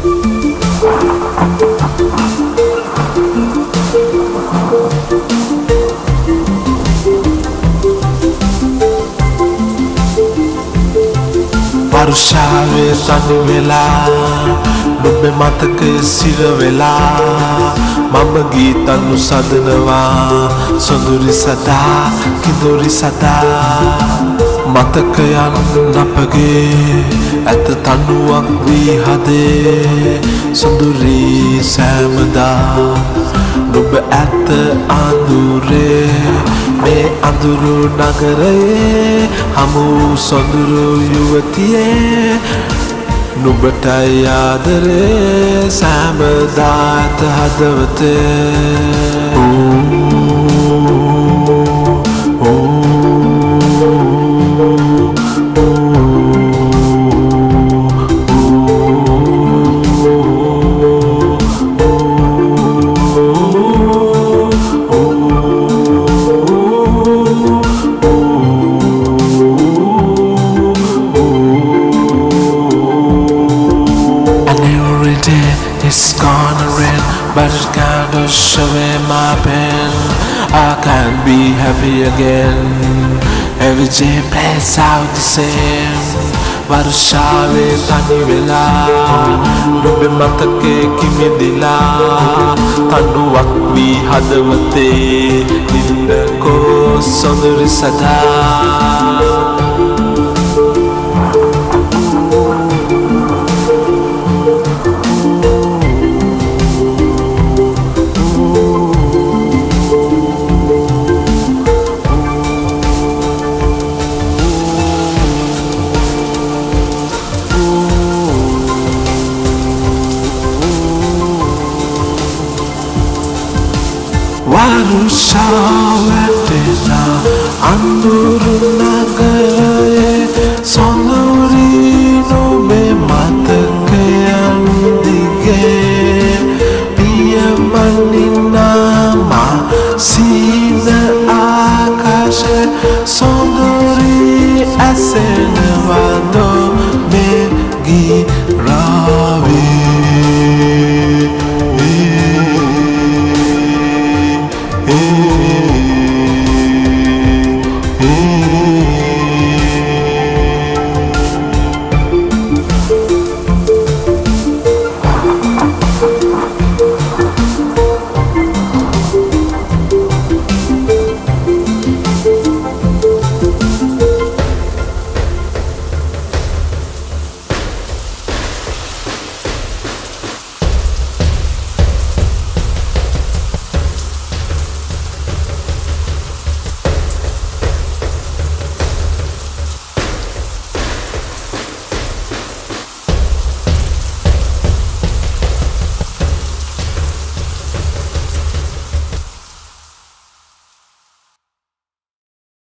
වර්ෂාවේ තනි වෙලා නුඹේ මතකයේ සිර වෙලා මම ගීතනු සදනවා සොඳුරි සදා කිඳුරි සදා මතකයන් අපගේ ඇත තනුවක් වී හදේ සොඳුරි සෑමදා නුඹ ඇත අඳුරේ මේ අඳුරු නගරයේ හමු සොඳුරු යුවතියේ නුඹටයි ආදරේ සෑමදා ඇත හදවතේ It's gonna rain, but it's kind of showing my pain. I can't be happy again. Every day plays out the same. වර්ෂාවේ තනි වෙලා නුඹේ මතකයේ කිමිදිලා තනුවක් වී හදවතේ නින්දකෝ සොඳුරි සදා වර්ෂාවැටෙනා අඳුරු නගරයේ සොඳුරු